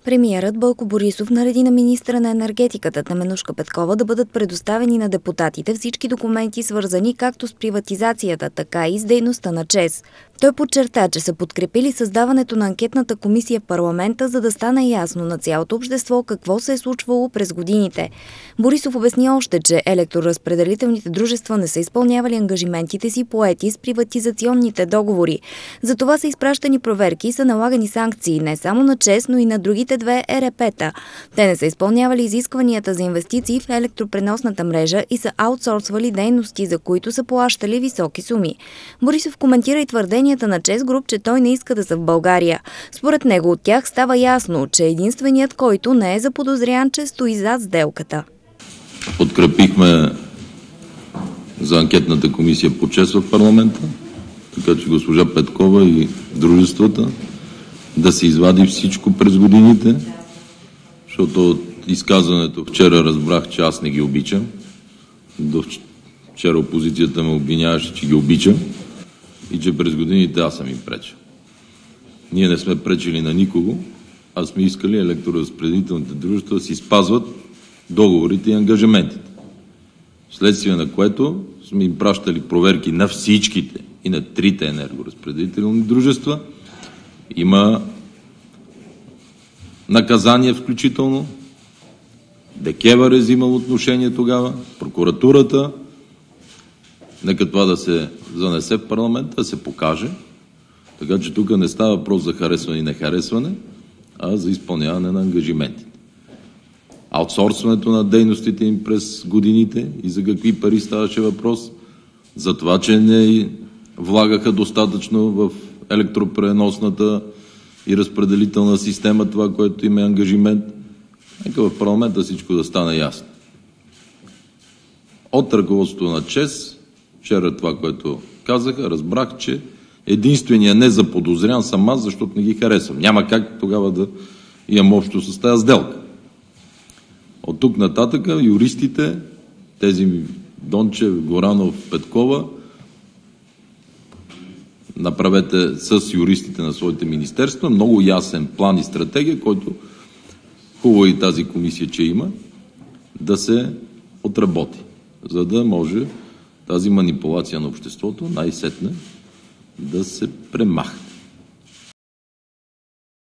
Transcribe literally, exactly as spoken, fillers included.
Премиерът Бойко Борисов нареди на министъра на енергетиката Теменужка Петкова да бъдат предоставени на депутатите всички документи, свързани както с приватизацията, така и с дейността на ЧЕЗ. Той подчерта, че са подкрепили създаването на анкетната комисия в парламента, за да стане ясно на цялото общество какво се е случвало през годините. Борисов обясни още, че електроразпределителните дружества не са изпълнявали ангажиментите си поети с приватизационните договори. Затова са изпращани проверки и са налагани санкции не само на ЧЕЗ, но и на другите две Е Р П-та. Те не са изпълнявали изискванията за инвестиции в електропреносната мрежа и са аутсорсвали дейности, за които са плащали високи суми. Борисов коментира и твърденията на ЧЕЗ Груп, че той не иска да са в България. Според него от тях става ясно, че единственият, който не е заподозрян, че стои зад сделката. Подкрепихме за анкетната комисия по ЧЕЗ в парламента, така че госпожа Петкова и дружествата да се извади всичко през годините, защото от изказването вчера разбрах, че аз не ги обичам. До вчера опозицията ме обвиняваше, че ги обичам и че през годините аз съм им пречил. Ние не сме пречили на никого, а сме искали електроразпределителните дружества да си спазват договорите и ангажиментите. Вследствие на което сме им пращали проверки на всичките и на трите енергоразпределителни дружества. Има наказание включително. ДКЕВР е взимал отношение тогава, прокуратурата. Нека това да се занесе в парламента, да се покаже. Така че тук не става въпрос за харесване и нехаресване, а за изпълняване на ангажиментите. Аутсорсването на дейностите им през годините и за какви пари ставаше въпрос, за това, че не влагаха достатъчно в електропреносната и разпределителна система това, което им е ангажимент. Нека в парламента всичко да стане ясно. От ръководството на ЧЕЗ, вчера това, което казаха, разбрах, че единственият не заподозрян съм аз, защото не ги харесвам. Няма как тогава да имам общо с тази сделка. От тук нататък юристите, тези Дончев, Горанов, Петкова, направете с юристите на своите министерства много ясен план и стратегия, който хубаво и тази комисия, че има, да се отработи, за да може тази манипулация на обществото най-сетне да се премахне.